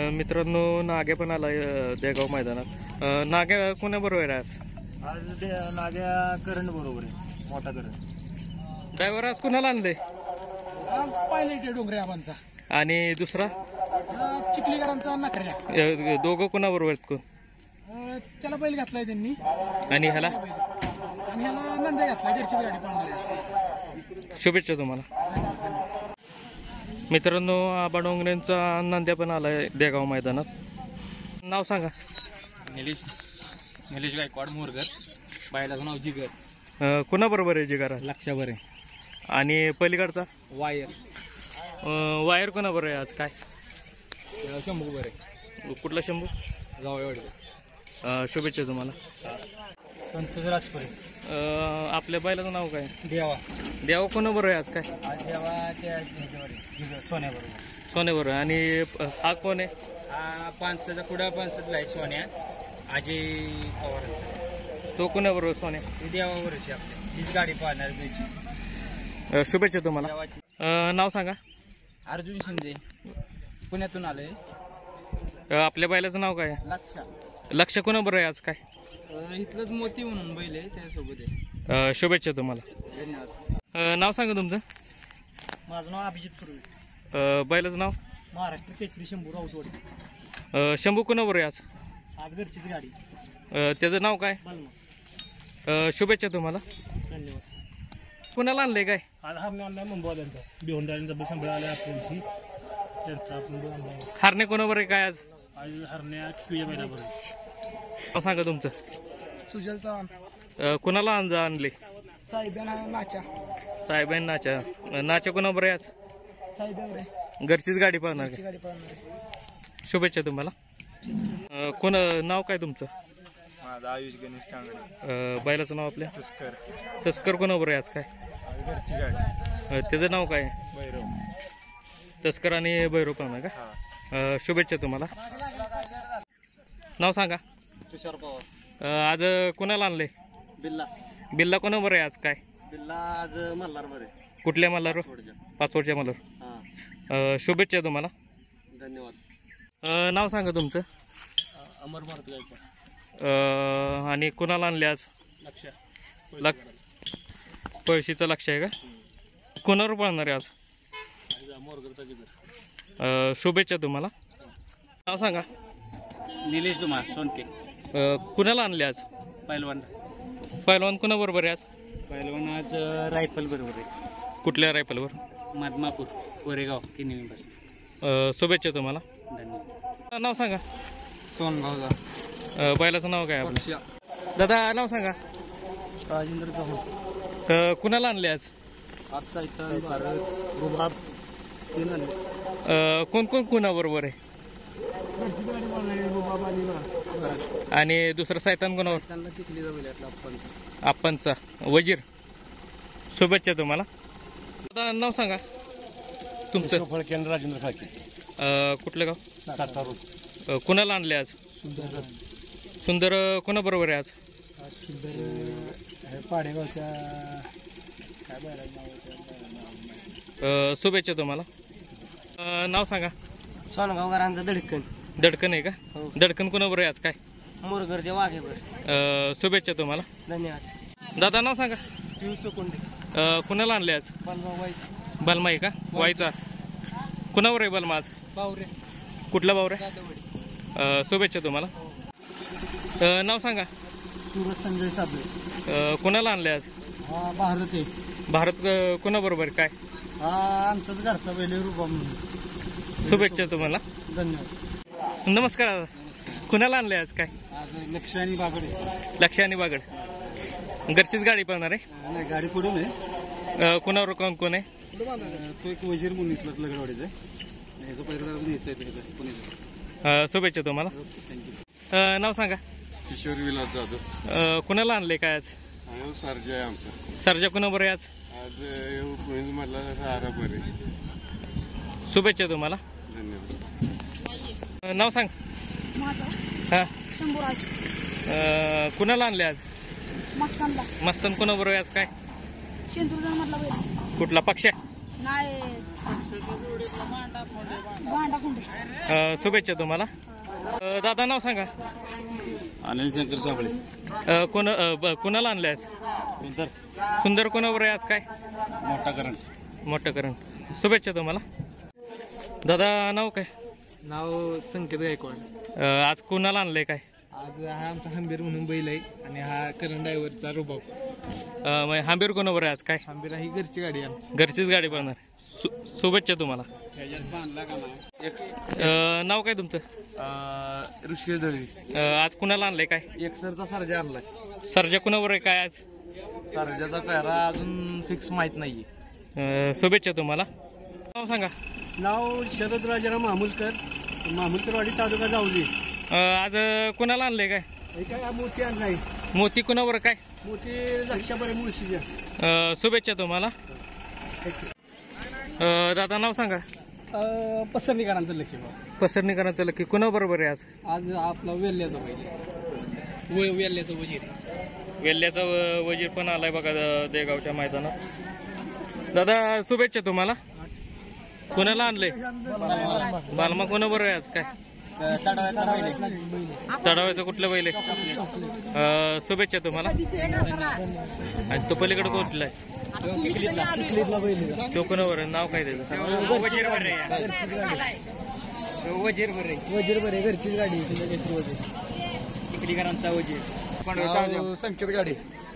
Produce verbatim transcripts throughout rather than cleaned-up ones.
मित्रांनो नाग्या पण आला देगाव मैदानात। नाग्या कोणाबरोबर आहे आज? आज नाग्या करंट बरोबर आहे, मोठा करंट। ड्रायव्हर आज कोणाला आणले? आज पायलट डोंगरे आबांचा आणि दुसरा चिखलीकरांचा नखऱ्या। दोघं कोणाबरोबर आहेत? कोण? त्याला बैल घातलाय त्यांनी आणि ह्याला आणि ह्याला नंद्या घातलाय, घरचीच गाडी पळणार। शुभेच्छा तुम्हाला मित्रांनो। आबा डोंगरेंचा नंद्या पण आलाय देगाव मैदानात। नाव सांगा? निलेश निलेश गायकवाड मोरगर, बायलाचं नाव जिगर। कोणाबरोबर आहे जिगर? लक्षावर आहे। आणि पलीकडचा वायर वायर कोणाबरोबर आहे आज? काय शंभू बरोबर आहे। कुठला शंभू? जावळवाडी। शुभेच्छा तुम्हाला। संतोष राजपुरे। आपल्या बैलाचं नाव काय? देवा। देवा कोणाबरोबर आहे आज? काय आज देवा त्या सोन्याबरोबर। सोन्याबरोबर। आणि हा कोण आहे? हा पानसचा कुडा पानसतला आहे सोन्या, अजय पवारांचा। तो कोणाबरोबर सोन्या? हे देवावरच आपल्या, हीच गाडी पाहणार त्याची। शुभेच्छा तुम्हाला। देवाची। नाव सांगा? अर्जुन शिंदे, पुण्यातून आलोय। आपल्या बैलाचं नाव काय? लक्ष। लक्ष कोणाबरोबर आहे आज? काय इथलंच मोती म्हणून बैल आहे, त्याच्यासोबत आहे। शुभेच्छा तुम्हाला, धन्यवाद। नाव सांगा तुमचं? माझं नाव अभिजित फुरवे। बैलाचं नाव? महाराष्ट्र केसरी शंभू राऊतवाडी। शंभू कोणाबरोबर आहे आज? आज घरचीच गाडी। त्याचं नाव काय? बलमा। शुभेच्छा तुम्हाला, धन्यवाद। कुणाला आणलंय काय? आज हरणे आणलाय मुंबईवाल्यांचा, बिहोंडाल्यांचा बस सांभाळ आलाय आपल्याशी, त्यांचा आपण हरणे कोणाबरोबर आहे काय आज? आज हरण्या तुझ्या बैलाबरोबर। नाव सांगा तुमचं? सुजल चव्हाण। कुणाला आणज आणले? साहेबांना नाचा। साहेबांना नाचा। नाचा कोणाबरोबर आहे आज? साहेब घरचीच गाडी पाहणार घरची गाडी पळणार। शुभेच्छा तुम्हाला। कोण नाव काय तुमचं? माझा आयुष गणेश कांगडे। बैलाचं नाव आपल्या? तस्कर। तस्कर कोणाबरोबर आहे आज? काय घरची गाडी। त्याचं नाव काय? भैरव। तस्कर आणि भैरव पाहणार का? शुभेच्छा तुम्हाला। नाव सांगा? तुषार पवार। आज कोणाला आणले? बिल्ला। बिल्ला कोणाबरोबर आहे आज? काय बिल्ला आज मल्हार बरे। कुठल्या मल्हार? पाचवडच्या मल्हार। शुभेच्छा तुम्हाला, धन्यवाद। नाव सांगा तुमचं? अमर भारत गायकवाड। आणि कोणाला आणले आज? लक्ष। लक्ष पळशीचं लक्ष आहे का? कोणावर पळणार आहे आज? मोरगरचा जिगर। शुभेच्छा तुम्हाला। नाव सांगा? निलेश कुमार सोनके। कुणाला आणले आज? पैलवान। पैलवान कोणाबरोबर आहे आज? पैलवान आज रायफल बरोबर आहे। कुठल्या रायफलवर? मादमापूर कोरेगाव किनवी। शुभेच्छा तुम्हाला, धन्यवाद। नाव सांगा? सोनगावचा। बैलाचं नाव काय आपलं? दादा नाव सांगा? राजेंद्र चव्हाण। कुणाला आणले आज? आज सैतान, भारत, रुबाब तीन आणले। कोण कोण कुणाबरोबर आहे? आणि दुसरं सैतान कोणावर? त्यांना किती जाऊ आपणचा वजीर। शुभेच्छा तुम्हाला। दादा नाव सांगा तुमचं? फळकेंद्र राजेंद्र खाके। कुठलं गाव? सातारा। कुणाला आणले आज? सुंदर। सुंदर कोणाबरोबर आहे आज? सुंदर पाडेगावच्या काय नाव? शुभेच्छा तुम्हाला। नाव सांगा? सोनगावकरांचा धडकन। दडकन आहे का? दडकन कोणाबरोबर आहे आज? काय मोरगरच्या वाघेवर। शुभेच्छा तुम्हाला, धन्यवाद। दादा नाव सांगा? पियुष कोंडे। कुणाला आणले आज? बलमाई। बलमा आहे का? वायचा कुणावर आहे बलमा आज? बावरे। कुठला बावरे? शुभेच्छा तुम्हाला। नाव सांगा? सूरज संजय साबळे। कुणाला आणले आज? हा भारत आहे। भारत कुणाबरोबर? काय हा आमचाच घरचा बैल रुबा म्हणून। शुभेच्छा तुम्हाला, धन्यवाद। नमस्कार दादा, कुणाला आणले आज? काय आज लक्ष आणि बागडे। लक्ष आणि बागड घरचीच गाडी पळणार आहे? नाही गाडी पडून आहे। कुणावर कोण कोण आहे? तो एक वजीर म्हणून इथला लगडवाडीचा आहे, ह्याचा पहिला न्यायचा आहे त्याचा पुण्याचा। शुभेच्छा तुम्हाला। थँक्यू। नाव सांगा? किशोर विलास जाधव। कुणाला आणले काय आज? सर्जा आहे आमचा। सर्जा कुणाबरोबर आहे आज? आज मला राहरा बरे। शुभेच्छा तुम्हाला, धन्यवाद। नाव सांग? हा शंभूराज। कुणाला आणले आज? मस्तानला। मस्तान कोणाबरोबर आहे आज? काय शेंदूर मधला बैल। कुठला? पक्ष? नाही भांडा खुंडे. अ, शुभेच्छा तुम्हाला. अ, दादा नाव सांगा. अनिल शंकर साबळे. अ, कोण अ, ब- कोणाला आणलं आज? सुंदर सुंदर कोणावर आहे आज काय? मोठा करंट. मोठं करण. शुभेच्छा तुम्हाला. दादा नाव काय? नाव संकेत गायकवाड. अ, आज कोणाला आणलंय काय? आज हा आमचा हंबीर म्हणून बैल आहे आणि हा करण ड्रायव्हरचा रुबाब. अ, मग हांबीर कोणावर आहे आज काय? हंबीर ही घरची गाडी आहे आमची. घरचीच गाडी पळणार. शु शुभेच्छा तुम्हाला. अ, नाव काय तुमचं? ऋषिकेश दळवी. अ, आज कुणाला आणलंय काय? एकसरचा सर्जा आणलाय. सर्जा कुणावर आहे काय आज? सर्जाचा पेहरा अजून फिक्स माहित नाहीये. अ, शुभेच्छा तुम्हाला. नाव सांगा. नाव शरद राजाराम मामुलकर, मामुलकरवाडी तालुका जावली. अ, आज कुणाला आणलंय काय? हे काय मोती आणलाय. मोती कुणावर काय? मोती लक्षाबरे मुळशीच्या. अ, शुभेच्छा तुम्हाला. अ, दादा नाव सांगा. पसरणीकरांचं लक्ष पसरणीकरांचं लकी कुणाबरोबर आहे आज? आज आपला वेल्ल्याचा बैल, वेल्ल्याचा वजीर. वेल्ल्याचा व- वजीर पण आलाय बघा द- देगावच्या मैदानात. दादा शुभेच्छा तुम्हाला. कोणाला आणलंय? बालमा कोणाबरोबर आहे आज काय? तडाव्याचं कुठलं बैल आहे? अ, शुभेच्छा तुम्हाला. आणि तो पलीकडे कुठला आहे? तो कोणावर आहे? नाव काय त्याचं? वजीर बरे वजीर बरे घरचीच गाडी. इकडीकरांचा वजीर. संकेत गाडी.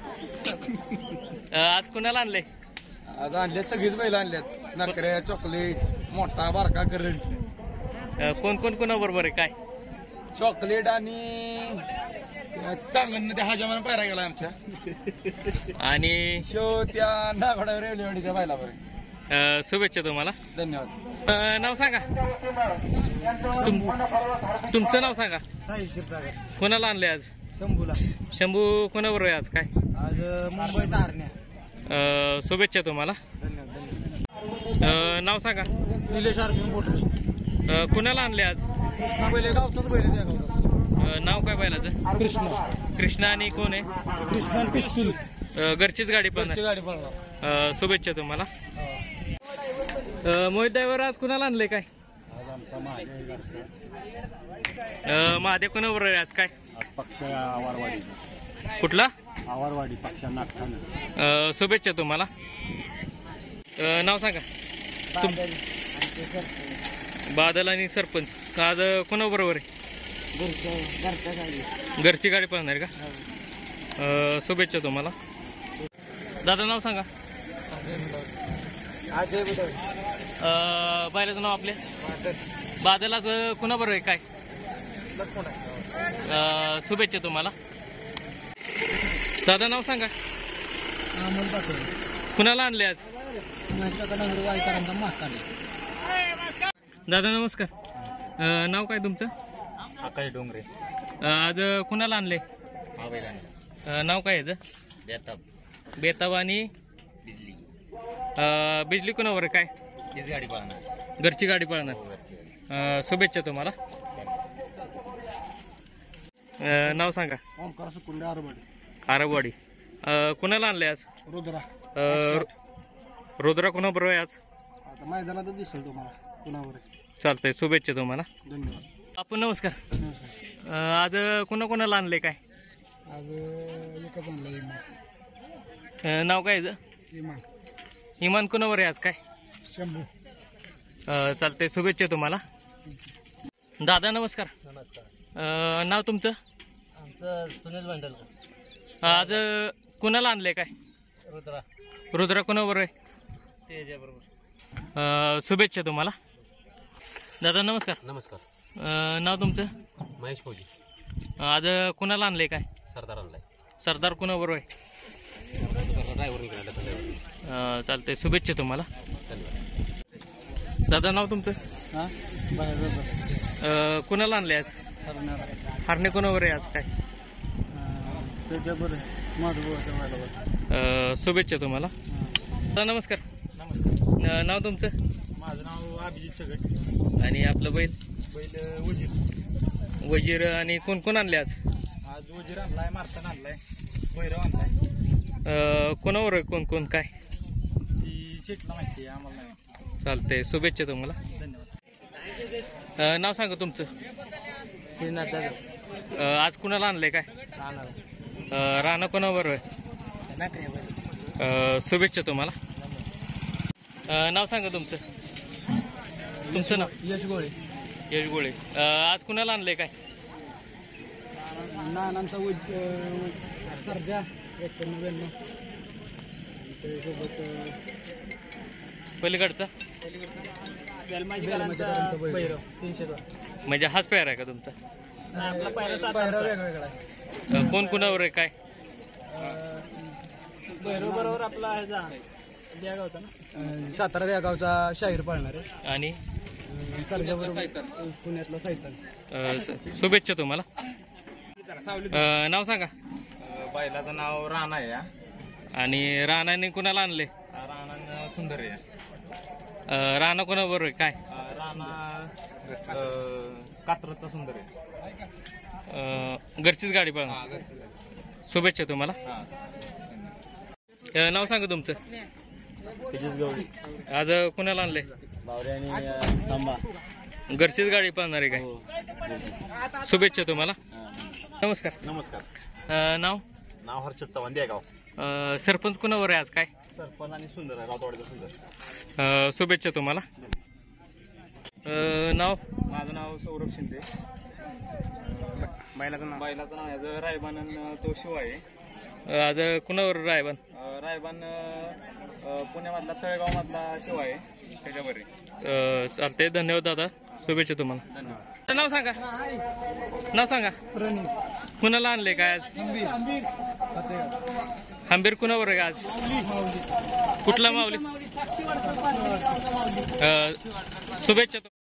अ, आज कुणाला आणलंय? आज आणल्यात सगळीच बैल आणल्यात. नकऱ्या, चॉकलेट, मोठा बारका करंट. अ, कोण कोण कोणाबरोबर आहे काय? चॉकलेट आणि चांगलं त्या हजामान पायरा गेला आमच्या. आणि शो त्या नागोड्यावर रेवलीवाडीच्या बैलावर. अ, शुभेच्छा तुम्हाला. धन्यवाद. अ, नाव सांगा. तुम- तुमचं नाव सांगा. साहिल क्षीरसागर. कोणाला आणलंय आज? शंभूला. शंभू कोणाबरोबर आहे आज काय? आज मुंबईचा हरण्या. अ, शुभेच्छा तुम्हाला. धन्यवाद. धन्यवाद. अ, नाव सांगा. निलेश अर्जुन बोटरी. अ, कुणाला आणले आज? कृष्णा बैल गावचाच बैल त्या गावचा. अ, नाव काय बैलाचं? कृष्णा. कृष्णा आणि कोण आहे? कृष्णा पिस्तूल. अ, घरचीच गाडी पण आहे. गाडी पळणार. अ, शुभेच्छा तुम्हाला. अ, मोहित ड्रायव्हर आज कुणाला आणले काय? आज आमचा महादेव अ, महादेव कोणाबरोबर आहे आज काय? पक्ष आवारवाडी. कुठला? आवारवाडी पक्ष नागठाणे. अ, शुभेच्छा तुम्हाला. अ, नाव सांगा. तुम बादल आणि सरपंच आज कोणाबरोबर आहे? घरची गाडी पळणार का? अ, शुभेच्छा तुम्हाला. दादा नाव सांगा. अजय अ, बैलाचं नाव आपले? बादल आज कोणाबरोबर आहे काय? अ, शुभेच्छा तुम्हाला. दादा नाव सांगा. कुणाला आणले आज? दादा नमस्कार. अ, नाव काय तुमचं? आकाश डोंगरे. अ, आज कुणाला आणले? अ, नाव काय याचं? बेताब. बेताब आणि बिजली. अ, बिजली कुणावर आहे काय? हीच गाडी पळणार. घरची गाडी पळणार. अ, शुभेच्छा तुम्हाला. अ, नाव सांगा. ओंकार सुकुंडे आरवाडी. आरबवाडी. अ, कुणाला आणले आज? रुद्रा. अ, रुद्रा कुणाबरोबर आहे आज? आता मैदानात दिसेल तुम्हाला कुणावर. चालतंय. शुभेच्छा तुम्हाला. धन्यवाद. आपण नमस्कार. अ, आज कुणा कोणाला आणले काय? आज एकच आणला इमान. अ, नाव काय याचं? इमान. इमान कुणावर आहे आज काय? शंभू. अ, चालतंय. शुभेच्छा तुम्हाला. दादा नमस्कार. नमस्कार. अ, नाव तुमचं? आमचं सुनील भांडलकर. आज कुणाला आणले काय? रुद्रा. रुद्रा कुणाबरोबर आहे? त्याच्याबरोबर. अ, शुभेच्छा तुम्हाला. दादा नमस्कार. नमस्कार. अ, नाव तुमचं? महेश फौजी. आज कुणाला आणले काय? सरदार आणलाय. सरदार कुणाबरोबर आहे? ड्रायव्हर निघाला. अ, चालतंय. शुभेच्छा तुम्हाला. धन्यवाद. दादा नाव तुमचं? हां अ, कुणाला आणले आज? हरणे कुणावर आहे आज काय? त्याच्याबरोबर माधुभाऊच्या मैदानावर. अ, शुभेच्छा तुम्हाला. दादा नमस्कार. नमस्कार. अ, नाव तुमचं? माझं नाव अभिजित सगट. आणि आपलं बैल? बैल वजीर. वजीर. आणि कोण कोण आणले आज? आज वजीर आणलाय, मारताना आणलाय, भैरव आणलाय. अ, कोणावर आहे? कोण कोण काय? ती शेटला माहिती आहे आम्हाला नाही. चालतंय, शुभेच्छा तुम्हाला. धन्यवाद. अं, नाव सांगा तुमचं. श्रीनाथ दादा अं, आज कुणाला आणलंय काय? राहणार अं, राणा कोणाबरोबर आहे? अं, शुभेच्छा तुम्हाला. अं, नाव सांगा तुमचं. तुमचं नाव? यश गोळे. यश गोळे. अं, आज कुणाला आणलंय काय? नानांचा सर्जा एक नव्याण्णव त्याच्यासोबत पलीकडचा भैरव तीनशे दोन. म्हणजे हाच पेअर आहे का तुमचा? आपला पायरा वेगवेगळा आहे. अं, कोण कुणावर आहे काय? भैरव बरोबर आपला ह्याचा देगावचा ना, सातारा देगावचा शाहीर पाळणार आहे. आणि सर्जा बरोबर पुण्यातला सायतन. अं, शुभेच्छा तुम्हाला. अं, नाव सांगा. बैलाचं नाव राणा आहे. आणि राणाने कुणाला आणले? राणा सुंदर आहे. अं, राणा कोणाबरोबर आहे काय? राणा कात्रजचा सुंदर आहे. अं, घरचीच गाडी पळणार. शुभेच्छा तुम्हाला. अं, नाव सांगा तुमचं. आज कुणाला आणले? आणि सांबा. घरचीच गाडी पळणार आहे काय? शुभेच्छा तुम्हाला. नमस्कार. नमस्कार. अं, नाव? नाव हर्षद चव्हाण देगाव. अं, सरपंच कुणावर आहे आज काय? सरपंच आणि सुंदर आहे, रातवाडीचा सुंदर. अं, शुभेच्छा तुम्हाला. अं, नाव? माझं नाव सौरभ शिंदे. बैलाचं नाव बैलाचं नाव याचं रायबान आणि तो शिव आहे. अं, आज कुणावर रायबान? अं, रायबान अं, पुण्यामधला तळेगाव मधला शिव आहे त्याच्यावर आहे. अं, चालतंय, धन्यवाद दादा. शुभेच्छा तुम्हाला. धन्यवाद. नाव सांगा. नाव सांगा. कुणाला आणले काय आज? हंबीर कुणावर आहे आज? कुठला माऊली? अं, शुभेच्छा.